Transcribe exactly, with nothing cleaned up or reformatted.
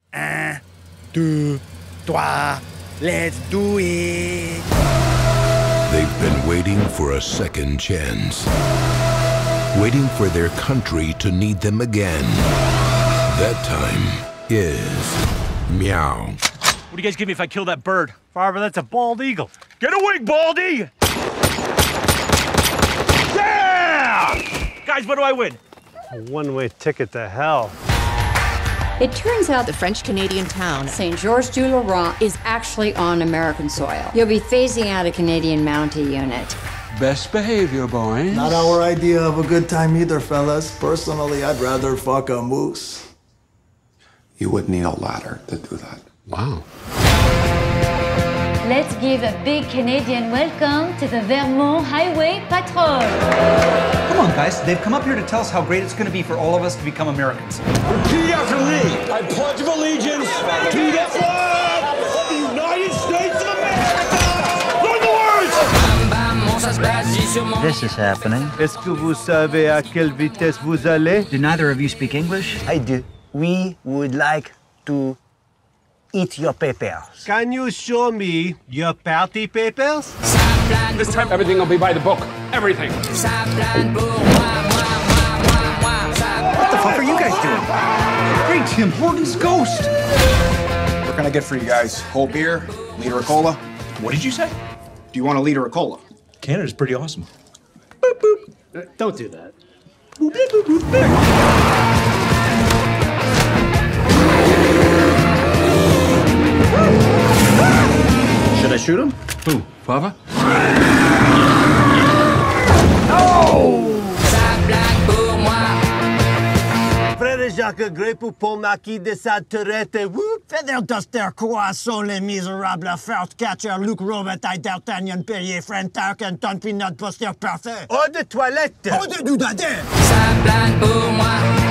Un, deux, trois, let's do it! They've been waiting for a second chance. Waiting for their country to need them again. That time is meow. What do you guys give me if I kill that bird? Farver, that's a bald eagle. Get a wing, Baldy! Yeah! Guys, what do I win? A one-way ticket to hell. It turns out the French-Canadian town Saint Georges du Laurent is actually on American soil. You'll be phasing out a Canadian Mountie unit. Best behavior, boys. Not our idea of a good time either, fellas. Personally, I'd rather fuck a moose. You would need a ladder to do that. Wow. Let's give a big Canadian welcome to the Vermont Highway Patrol. Come on, guys. They've come up here to tell us how great it's going to be for all of us to become Americans. Repeat after me. I pledge of allegiance to the flag of the United States of America. Learn the words! This is happening. Est-ce que vous savez à quelle vitesse vous allez? Do neither of you speak English? I do. We would like to eat your papers. Can you show me your party papers? This time, everything will be by the book. Everything. What the fuck are you guys doing? Great, Tim Horton's ghost. What can I get for you guys? Cold beer? Liter of cola? What did you say? Do you want a liter of cola? Canada's pretty awesome. Boop, boop. Don't do that. Boop, boop, boop, boop, boop. Should I shoot him? Who, Farver? Frère Jacques Grey pour Paul Marquis de Sade-Tourette. Whoop! Feather Duster, Croissant, Les Miserables, First Catcher, Luc Robitaille, D'Artagnan, Perrier, Friend Tarkin, Ton Peanut, Buster Parfait. Eau de toilette! Eau de doudadin! Ça plane pour moi.